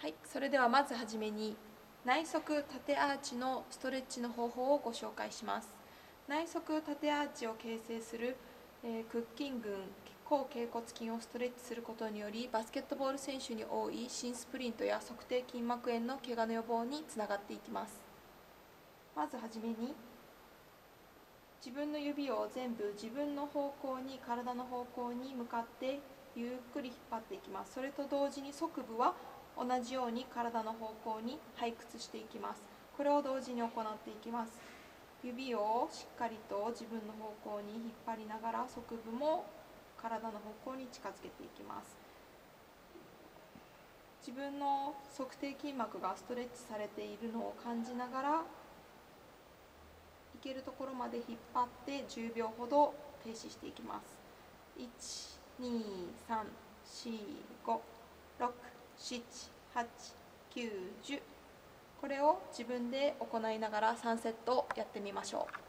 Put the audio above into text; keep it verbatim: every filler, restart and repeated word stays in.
はい、それではまずはじめに内側縦アーチのストレッチの方法をご紹介します。内側縦アーチを形成する、えー、屈筋群後脛骨筋をストレッチすることにより、バスケットボール選手に多い新スプリントや足底筋膜炎の怪我の予防につながっていきます。まずはじめに自分の指を全部自分の方向に、体の方向に向かってゆっくり引っ張っていきます。それと同時に側部は同じように体の方向に背屈していきます。これを同時に行っていきます。指をしっかりと自分の方向に引っ張りながら、側部も体の方向に近づけていきます。自分の足底筋膜がストレッチされているのを感じながら、いけるところまで引っ張ってじゅうびょうほど停止していきます。いち、に、さん、よん、ご、ろく、なな、はち、きゅう、じゅう。これを自分で行いながらさんセットやってみましょう。